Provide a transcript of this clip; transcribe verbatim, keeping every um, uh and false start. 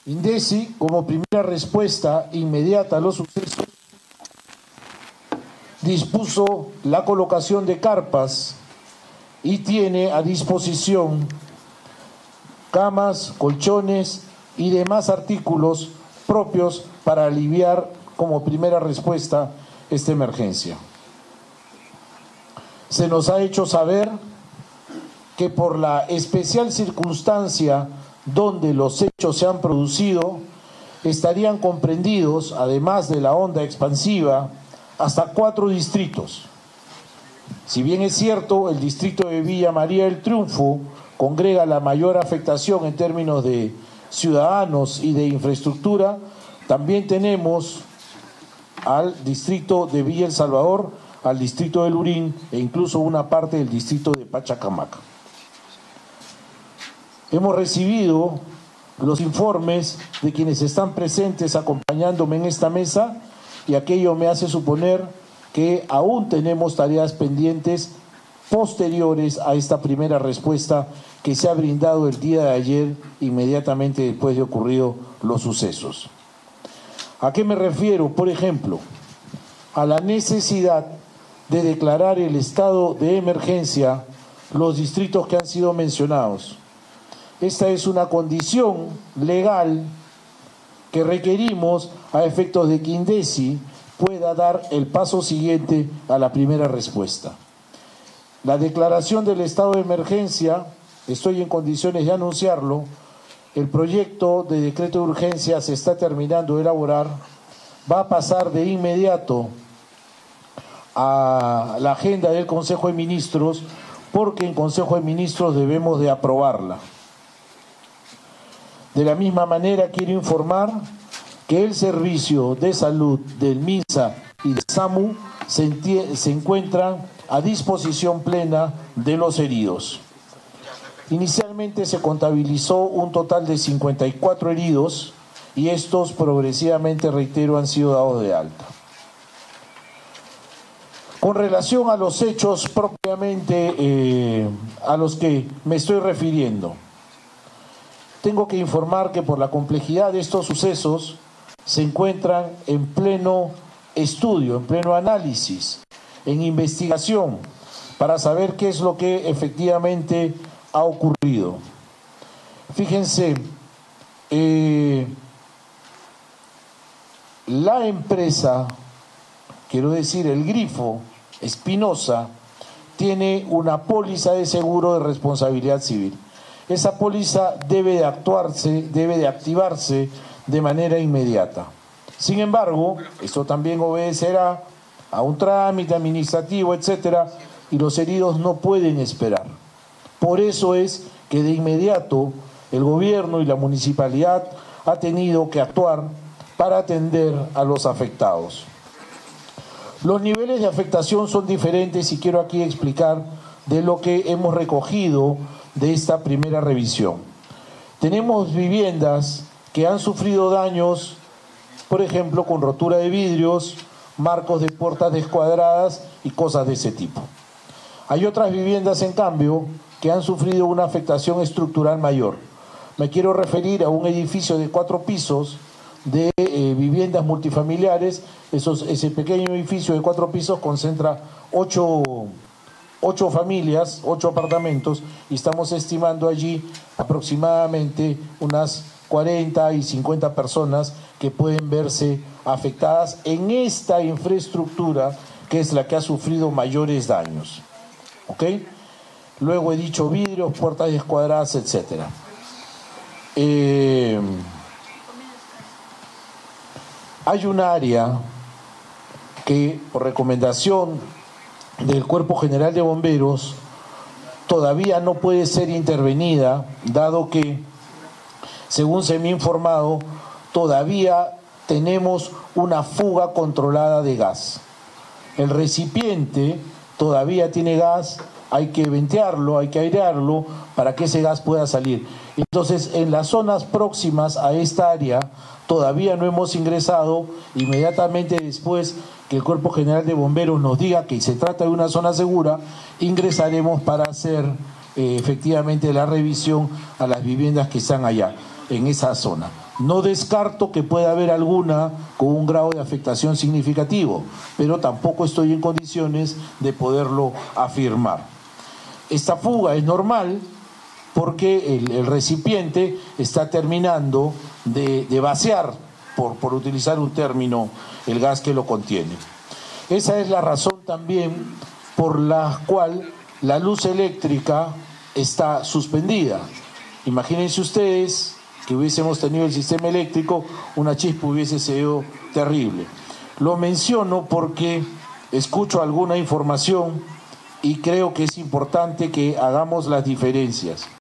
INDECI, como primera respuesta inmediata a los sucesos, dispuso la colocación de carpas y tiene a disposición camas, colchones y demás artículos propios para aliviar como primera respuesta esta emergencia. Se nos ha hecho saber que por la especial circunstancia donde los hechos se han producido, estarían comprendidos, además de la onda expansiva, hasta cuatro distritos. Si bien es cierto, el distrito de Villa María del Triunfo congrega la mayor afectación en términos de ciudadanos y de infraestructura, también tenemos al distrito de Villa El Salvador, al distrito de Lurín e incluso una parte del distrito de Pachacamac. Hemos recibido los informes de quienes están presentes acompañándome en esta mesa y aquello me hace suponer que aún tenemos tareas pendientes posteriores a esta primera respuesta que se ha brindado el día de ayer, inmediatamente después de ocurrido los sucesos. ¿A qué me refiero? Por ejemplo, a la necesidad de declarar el estado de emergencia los distritos que han sido mencionados. Esta es una condición legal que requerimos a efectos de que INDECI pueda dar el paso siguiente a la primera respuesta. La declaración del estado de emergencia, estoy en condiciones de anunciarlo, el proyecto de decreto de urgencia se está terminando de elaborar, va a pasar de inmediato a la agenda del Consejo de Ministros, porque en Consejo de Ministros debemos de aprobarla. De la misma manera quiero informar que el servicio de salud del MINSA y del SAMU se, se encuentran a disposición plena de los heridos. Inicialmente se contabilizó un total de cincuenta y cuatro heridos y estos progresivamente, reitero, han sido dados de alta. Con relación a los hechos propiamente eh, a los que me estoy refiriendo, tengo que informar que por la complejidad de estos sucesos se encuentran en pleno estudio, en pleno análisis, en investigación, para saber qué es lo que efectivamente ha ocurrido. Fíjense, eh, la empresa, quiero decir el grifo Espinosa, tiene una póliza de seguro de responsabilidad civil. Esa póliza debe de actuarse, debe de activarse de manera inmediata. Sin embargo, esto también obedecerá a un trámite administrativo, etcétera, y los heridos no pueden esperar. Por eso es que de inmediato el gobierno y la municipalidad ha tenido que actuar para atender a los afectados. Los niveles de afectación son diferentes y quiero aquí explicar de lo que hemos recogido de esta primera revisión. Tenemos viviendas que han sufrido daños, por ejemplo, con rotura de vidrios, marcos de puertas descuadradas y cosas de ese tipo. Hay otras viviendas, en cambio, que han sufrido una afectación estructural mayor. Me quiero referir a un edificio de cuatro pisos de eh, viviendas multifamiliares. Esos, ese pequeño edificio de cuatro pisos concentra ocho, ocho familias, ocho apartamentos, y estamos estimando allí aproximadamente unas cuarenta y cincuenta personas que pueden verse afectadas en esta infraestructura que es la que ha sufrido mayores daños. ¿Ok? Luego he dicho vidrios, puertas descuadradas, etcétera. Eh, hay un área que, por recomendación del Cuerpo General de Bomberos, todavía no puede ser intervenida, dado que, según se me ha informado, todavía tenemos una fuga controlada de gas. El recipiente todavía tiene gas, hay que ventearlo, hay que airearlo para que ese gas pueda salir. Entonces, en las zonas próximas a esta área todavía no hemos ingresado. Inmediatamente después que el Cuerpo General de Bomberos nos diga que se trata de una zona segura, ingresaremos para hacer eh, efectivamente la revisión a las viviendas que están allá. en esa zona. No descarto que pueda haber alguna con un grado de afectación significativo, pero tampoco estoy en condiciones de poderlo afirmar. Esta fuga es normal porque el, el recipiente está terminando de, de vaciar, por, por utilizar un término, el gas que lo contiene. Esa es la razón también por la cual la luz eléctrica está suspendida. Imagínense ustedes que hubiésemos tenido el sistema eléctrico, una chispa hubiese sido terrible. Lo menciono porque escucho alguna información y creo que es importante que hagamos las diferencias.